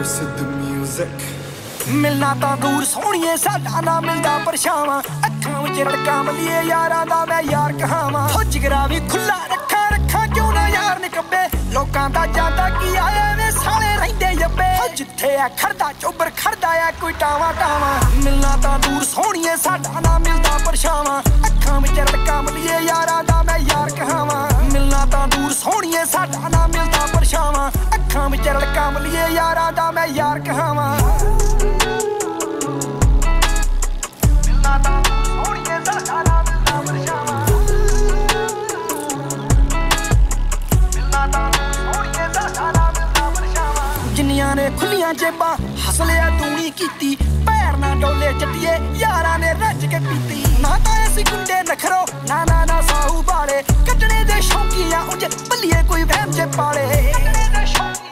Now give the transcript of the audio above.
सिद्ध म्यूजिक मिलना तां दूर सोहणीए साडा ना मिलदा परछावां अखां विच रड़का मलिए यारां दा मैं यार कहावां हो जिगरा भी खुला रखा क्यों ना यार निकब्बे लोकां दा जांदा की आए वे साले रहिंदे जब्बे हो जिथे आ खड़दा चोबर खड़दा आ कोई टावा टावा मिलना तां दूर सोहणीए साडा ना मिलदा परछावां अखां विच रड़का मलिए यारां दा मैं यार कहावां मिलना तां दूर सोहणीए साडा ना मिलदा परछावां अखां विच रड़का मलिए यारां दा मैं यार कहावां जिन्नियां ने खुलियां जेबां हसलिया दूनी कीती पैर ना डोले चट्टिए यारां ने रज के पीती ना तां असीं गुंडे नखरो ना ना ना साहू बाले कटने दे शौकीया उंज बल्लिए कोई वहम जे पाले